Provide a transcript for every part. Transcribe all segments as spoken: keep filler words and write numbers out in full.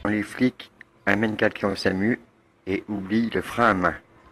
Les flics amènent quelqu'un au SAMU et oublient le frein à main.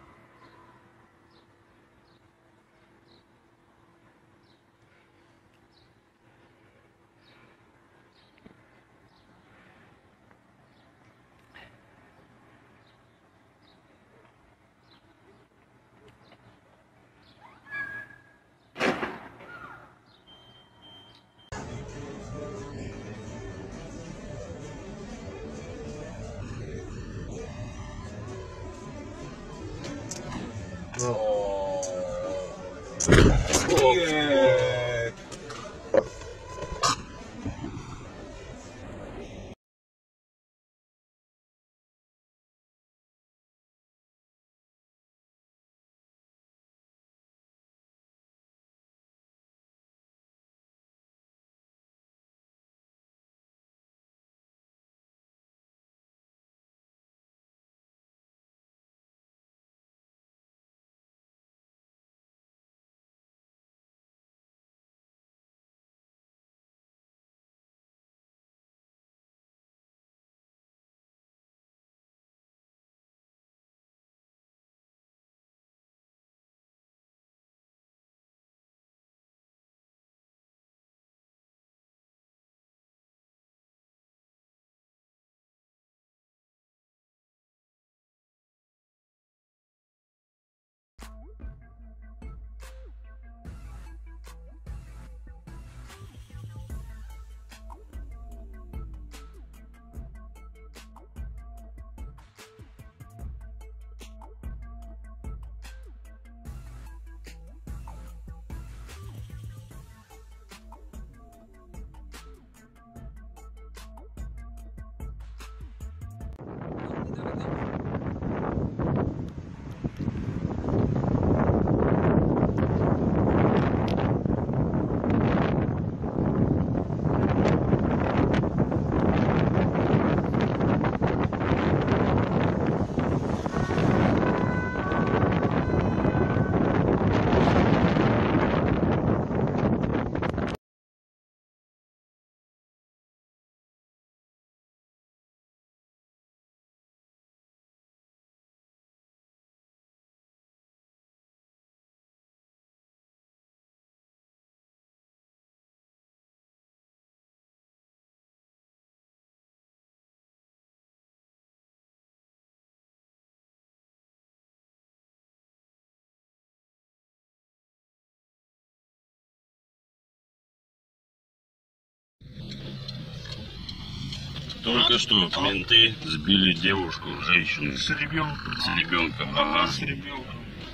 Только что менты сбили девушку, женщину. С ребенком. С ребенком. Ага, Ага. с ребенком.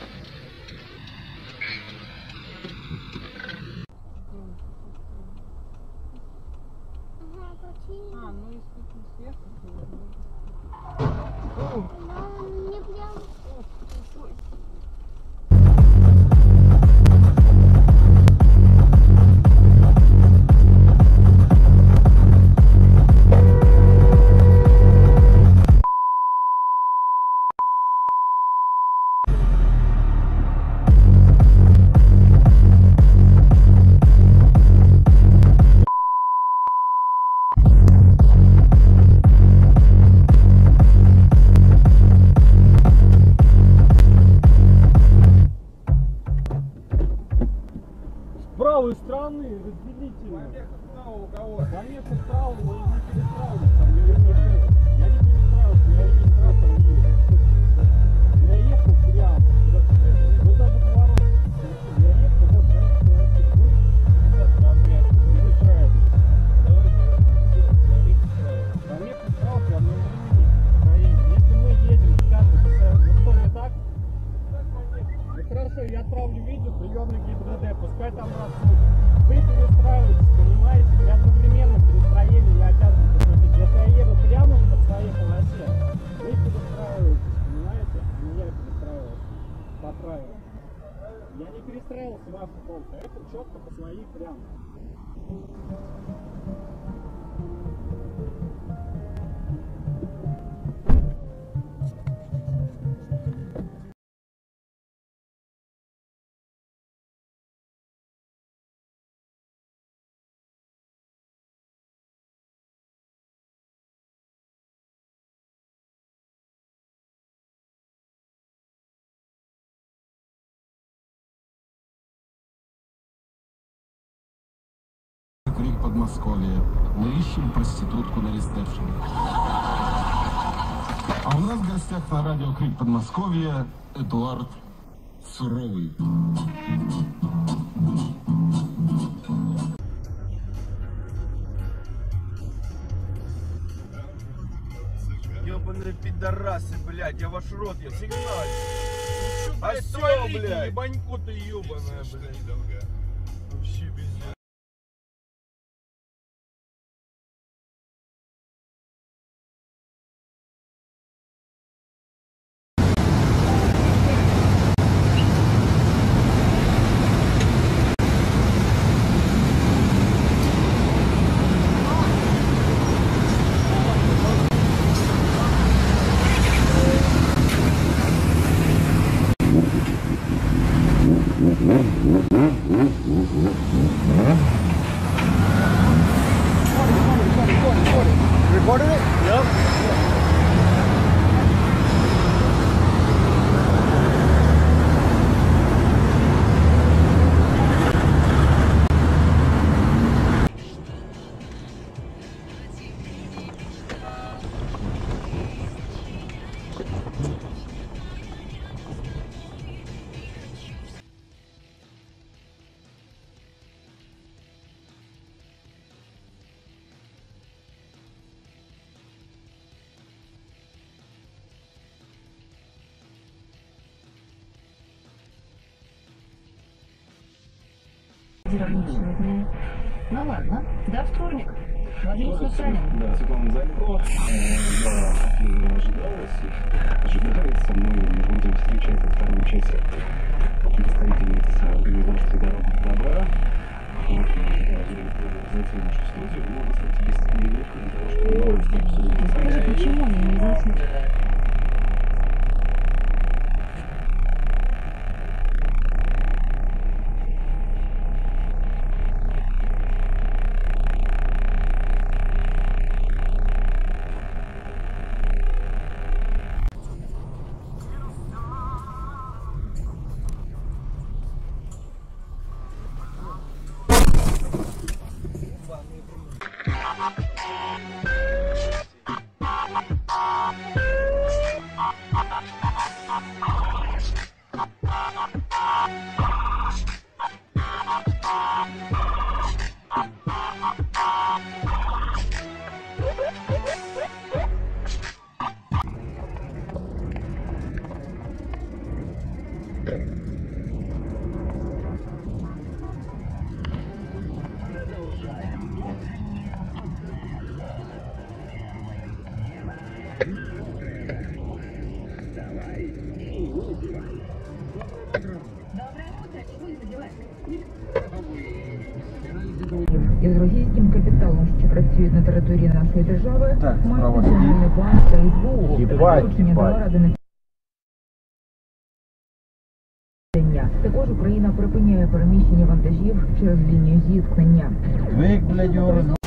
А, ну если тут свет, Мне прям... С правой стороны разделительно. Помеха справа у кого? Помеха справа, но я не перестраиваюсь. Там я, я не перестраиваюсь, я регистратор есть. Я ехал прямо. Вот даже поворот. Я ехал, вот, знаете, помеха справа при одновременном строении. Если мы едем, скажем, ну что не так? Ну хорошо, я отправлю видео, приемный ГИБДД, пускай там рассудят. Вы перестраиваетесь, понимаете, при одновременном перестроении я обязан пропустить. Если я еду прямо по своей полосе, вы перестраиваетесь, понимаете, а не я перестраиваюсь по правилам. Я не перестраивался в вашу полку, это четко по своей прямо. Подмосковье. Мы ищем проститутку на ресепшене. А у нас в гостях на радио Крик Подмосковье Эдуард Суровый. Ёбаные пидорасы, блядь, я ваш рот, я сигналю. А блядь, всё, творите, блядь. ебаньку ты ебаная, блядь. Вообще пиздец. Recorded it? Yep. Ироничного дня. Ну ладно, до вторника. Владимир Сусанин. Да, Светлана Залькова. Я ожидалась, ожидается. Мы будем встречать вторую часть представительниц организации «Дорога добра». Вот, зайти в нашу студию. Ну, кстати, есть минутка для того, чтобы новости обсудить. Скажи, почему они не заснут? Із російським капіталом, що працює на території нашої держави, Так, мають справа Національний банк та СБУ. Їбать, Доручення їбать. дала Рада національного. Також Україна припиняє переміщення вантажів через лінію зіткнення. Вик, блядь,